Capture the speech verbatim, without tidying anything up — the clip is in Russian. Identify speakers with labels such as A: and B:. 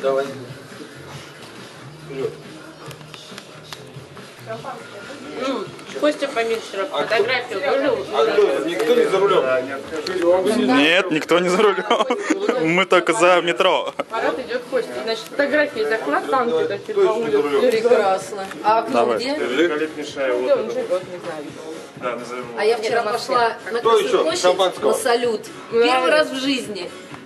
A: Давай.
B: Ну, Костя поменьше фотографию выжил.
A: А кто? Никто не за рулем?
C: Нет, никто не за рулем. Мы только за метро.
B: Марат идет Костя. Значит, фотографии из окна там где-то чуть по улице.
D: Прекрасно. А окно
C: Давай.
D: где?
E: Великолепнейшая
B: Где
E: вот
B: он
E: это.
B: живет, не знаю.
E: Да, назовем его.
D: А я вчера пошла на
A: Кто
D: Красную
A: еще?
D: площадь
A: Шампанского?
D: на салют. Первый раз в жизни.